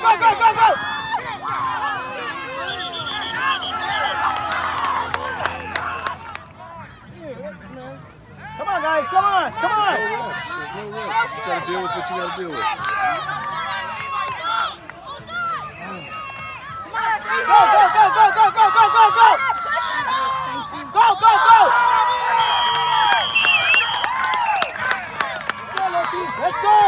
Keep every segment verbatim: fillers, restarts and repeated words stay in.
go, go, go, go! Come on, guys, come on, come on! No rush, no rush. You gotta deal with what you gotta deal with. Go, go, go, go, go, go, go, go, go! Go, go, go! Let's go!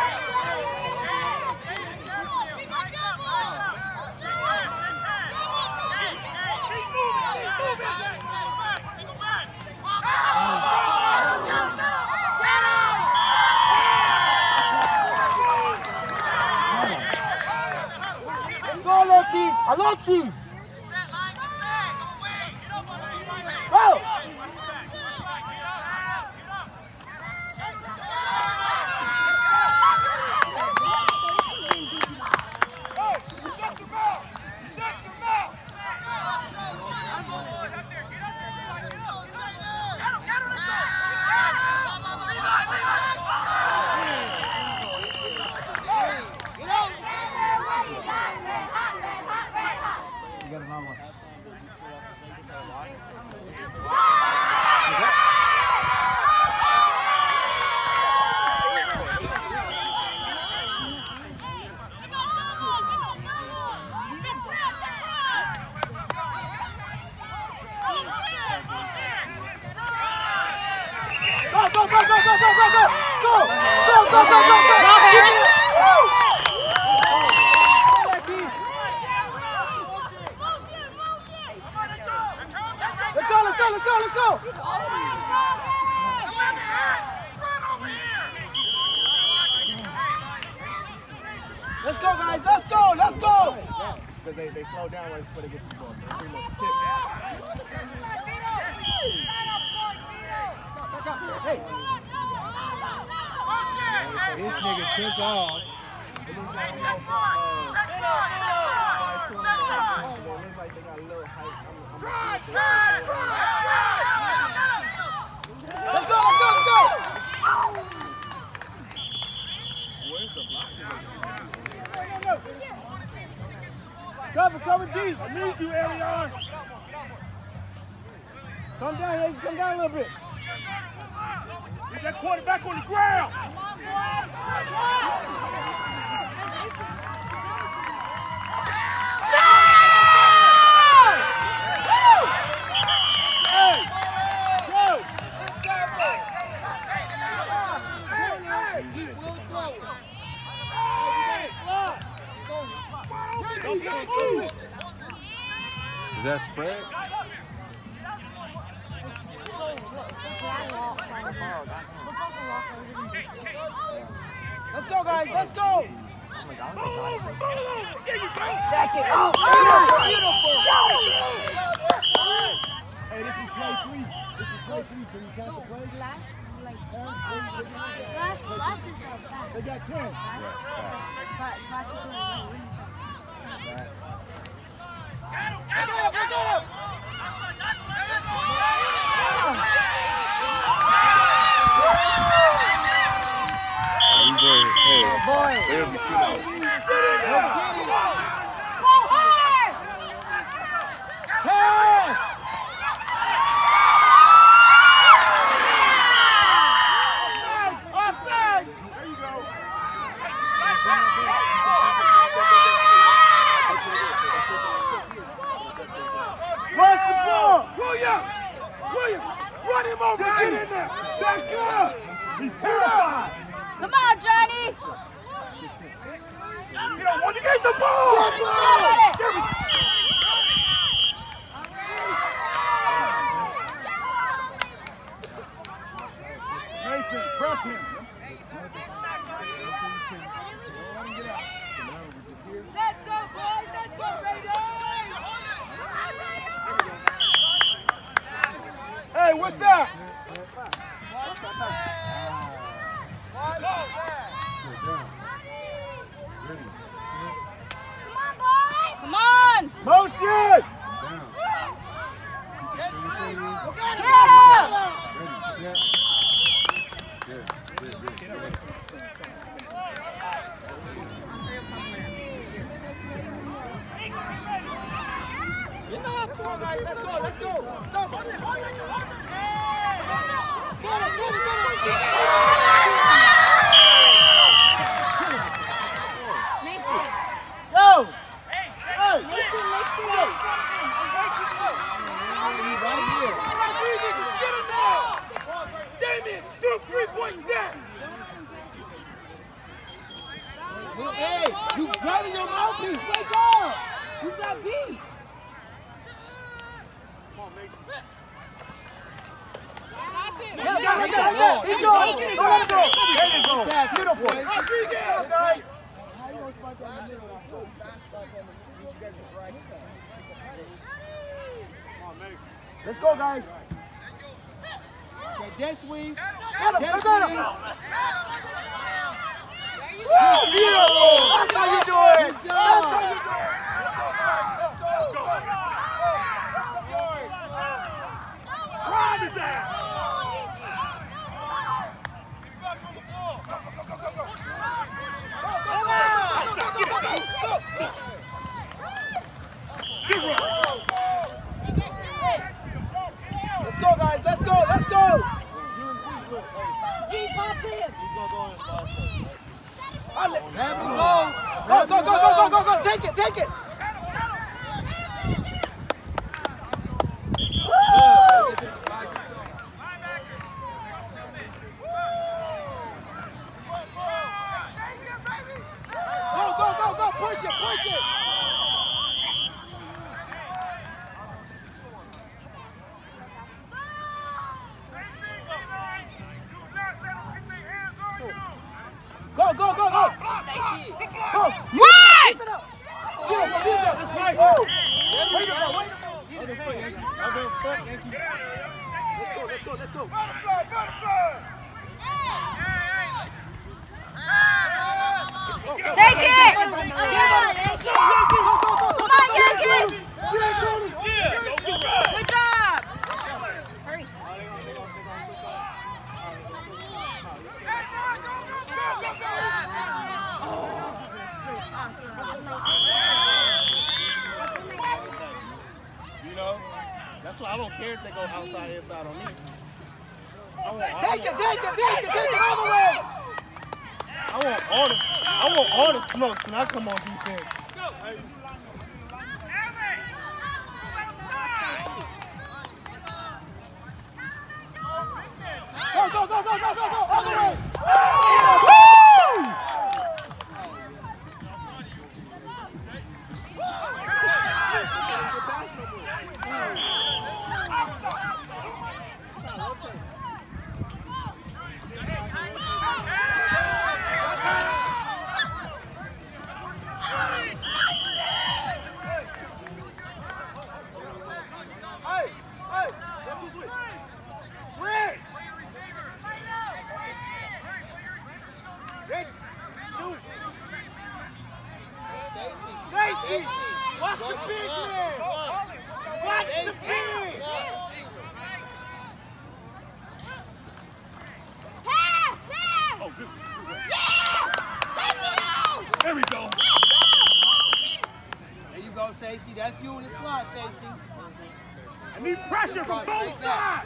Let's go, Alexis! Alexis! Go! Let's go, guys. Let's go. Let's go. Because they, they slow down right before they get to the ball. So they're pretty much tip. Hey. This nigga took off. Let's go, let's go, let's go! Where's the block? Cover, cover deep. I need you, Elion. Come down, Hayes. Come down a little bit. Get that quarterback on the ground. Is that spread? Let's go, guys. Let's go. Second. Oh, beautiful. Hey, this is play three. This is play three. Can you count the plays? Flash, Flash is like that. They got ten. Get up, get up! Hey, boy. they'll be sitting out. Go hard! Hey! Offside! There you go. Where's the ball? William! William! Run him over! Get in there! That's good! He's terrified! Come on, Johnny! You don't want to get the ball! Get it! Mason, press him! Let's go, boys! Let's go, Raiders! Hey, what's that? Come on! Motion! Get him! Good, good, good. Come on, guys. Let's go. Let's go. Stop. Hold it. Hold it. Hold it. Get it. Get it. Get it. Yo. Hey. Hey. Listen, listen. Right here. Get him now. Damien, do three-point steps. Hey, you grabbing your mouthpiece. Wake up. You got beat. Come on, Mason. Yeah, Yeah, yeah, yeah, yeah. He's going. Go, let it go. There you go. Beautiful. Rodriguez, guys. How you gonna spot that in the middle? So fast spot that in the middle. You guys are right. Come on, Mason. Let's go, guys. Okay, jet swing. Get him. Jet Look at swing. him. There you Beautiful. That's how you do it. Good That's how job. you do it. Let's go, guys. Let's go. Let's go. That's the boy. Drive his ass. Let's go, guys. Let's go. Let's go. Keep popping. There we go. Go, go, go, go, go, go, go. Take it, take it. Go, go, go, go. Push it, push it. Go, go, go, go. Go. Right! Keep it up. Beautiful, beautiful. That's right. Woo. Wait a minute, wait a minute. Let's go, let's go, let's go. Butterfly, butterfly. Take it! Go, go, go, go. Come on, Yankee! Yeah. Good job! Hurry. You know, that's why I don't care if they go outside, inside on me. I want all Take the, it, take it, take it, take it all the way. I want all the, I want all the smokes when I come on defense. Go, go, go, go, go, go, go, all the way. Woo! Hey, hey, let's just switch. Switch. Ready? Shoot. Stacy, watch the big man. Watch the big. Pass, pass. Oh, good. Yeah. Take it out. There we go. There you go, Stacy. That's you in the slot, Stacy. I need pressure from both sides.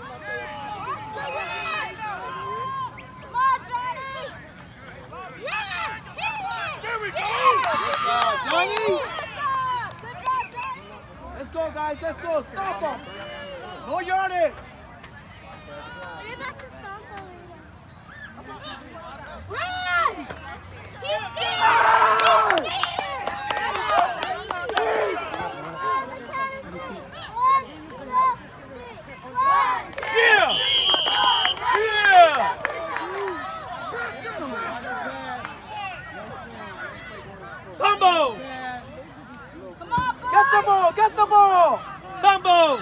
Come on, Johnny! Yeah. Hit it. There we go. Good job, Johnny. Good job! Good job, Johnny! Let's go, guys. Let's go. Stop them. No yardage. You're about to stomp over. Run. He's scared. He's scared. Yeah. Yeah. Tumble. Come on, boys! Get the ball. Get the ball. Tumble!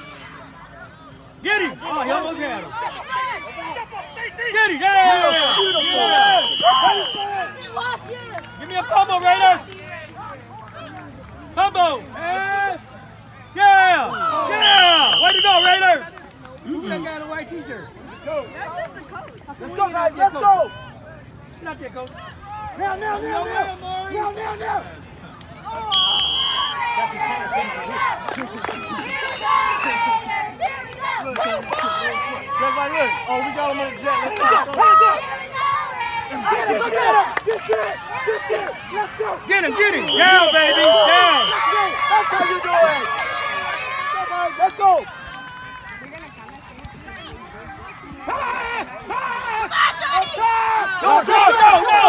Get him! Oh, he almost had him. Get him! Yeah! Beautiful. Give me a fumble, Raiders! Fumble! Yes. Yeah! Yeah! Way to go, Raiders! Who's that guy in the white t-shirt? Let's go, guys. Let's go. Get out there, coach. Now, now, now, now. Now, now, now. Just like this. Oh, we got him in the jet. Let's go. Hands up! Get him! Get him! Get him! Get him! Let's go! Get him, get him. Down, baby. Down. That's how you do it! Let's go! Pass! Pass! Go, go, go, go.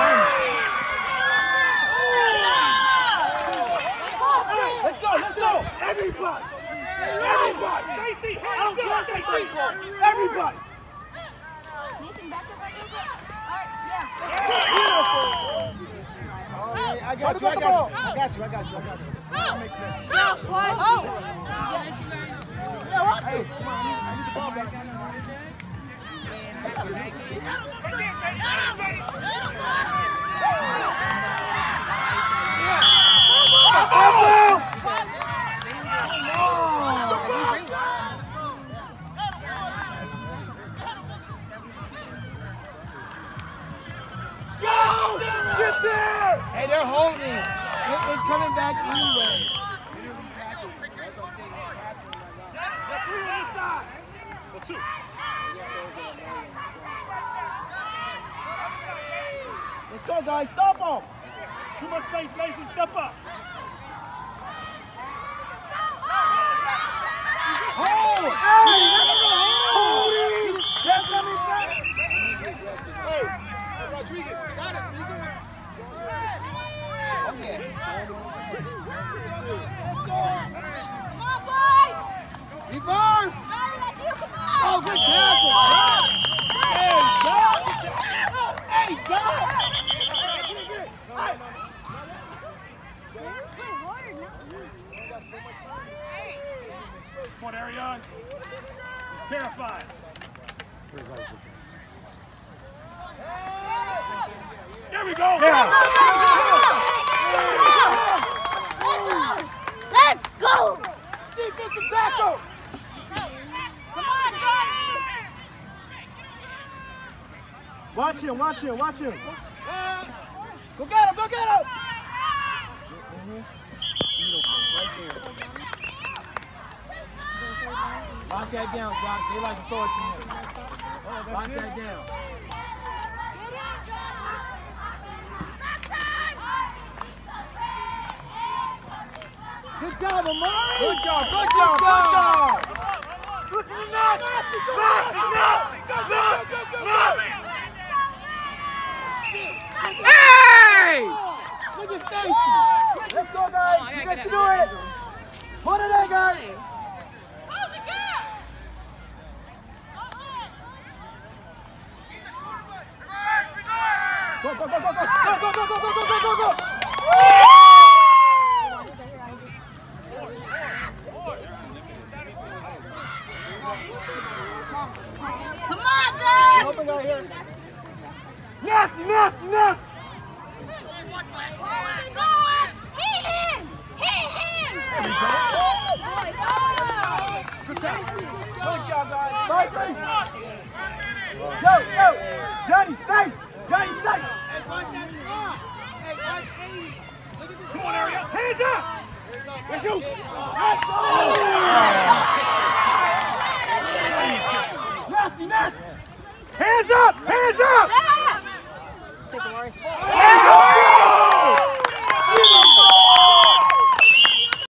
Let's go! Let's go! Everybody! Everybody! Stacy, hands up! Stacy! Everybody! Nathan, back up a little bit. All right, yeah. I got you, I got you. I got you, I got you, I got you. That makes sense. Go. Oh. Yeah, watch it! Get there! Hey, they're holding. It, it's coming back anyway. Let's go, guys. Stop them. Too much space, Mason. Step up. Hold! Hey! That's coming back! Hey, Rodriguez, got it. You good? Okay. Let's go. Come on, boys! Reverse. Johnny, that's you, come on! Oh, good tackle. Hey, go. Hey, go. Come on, Arion. He's terrified. There we go. Let's go. Defensive tackle! Come on, Johnny! Watch him, watch him, watch him. Go get him, go get him! Lock that down, Josh. They like to throw it to him. Lock that down. Good job, Amari! Good job, good job, good job. Switch to the nasty! Nasty! Nasty! Nasty! Go, go, go, go, go! Hey! Look at Stacy! Let's go, guys! You guys can do it! Put it in, guys! Go, go, go, go, go! Go, go, go, go, go, go, go, go! Come on, guys! Open out here. Nasty, nasty, nasty! Hit him! Hit him! Good job, guys. Bye, Tracy. Go, go! Johnny, Stace! Johnny, Stace! Hey, watch that slot. Hey, watch eighty. Look at this. Come on, Arion. Hands up! Let's shoot! Nasty, nasty! Hands up! Hands up!